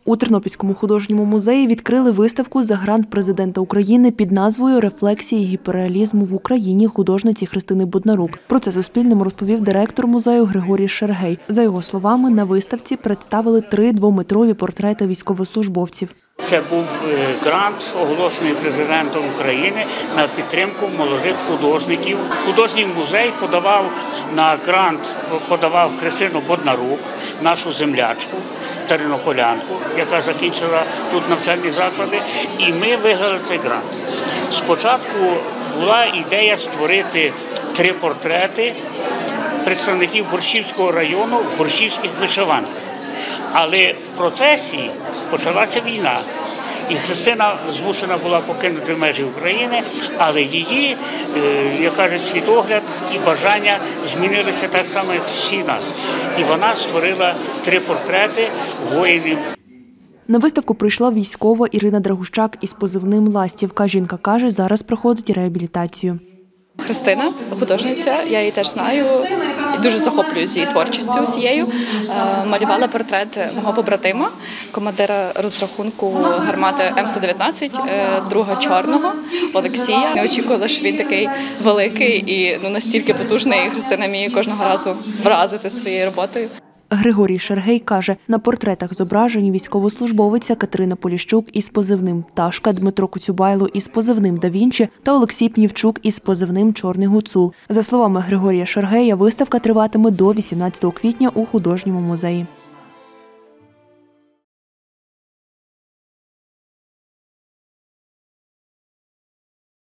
У Тернопільському художньому музеї відкрили виставку за грант президента України під назвою «Рефлексії гіперреалізму в Україні» художниці Христини Боднарук. Про це Суспільному розповів директор музею Григорій Шергей. За його словами, на виставці представили 3 двометрові портрети військовослужбовців. Це був грант, оголошений президентом України на підтримку молодих художників. Художній музей подавав на грант Христину Боднарук, нашу землячку, тернополянку, яка закінчила тут навчальні заклади, і ми виграли цей грант. Спочатку була ідея створити 3 портрети представників Борщівського району в борщівських вишиванках. Але в процесі почалася війна, і Христина змушена була покинути межі України, але її, як кажуть, світогляд і бажання змінилися так само, як всі нас. І вона створила 3 портрети воїнів. На виставку прийшла військова Ірина Драгущак із позивним «Ластівка». Жінка каже, зараз проходить реабілітацію. Христина – художниця, я її теж знаю, дуже захоплююсь її творчістю усією. Малювала портрет мого побратима, командира розрахунку гармати М119, друга чорного, Олексія. Не очікувала, що він такий великий і настільки потужний, і Христина вміє кожного разу вразити своєю роботою. Григорій Шергей каже, на портретах зображені військовослужбовиця Катерина Поліщук із позивним «Пташка», Дмитро Коцюбайло із позивним «Да Вінчі» та Олексій Пнівчук із позивним «Чорний гуцул». За словами Григорія Шергея, виставка триватиме до 18 квітня у художньому музеї.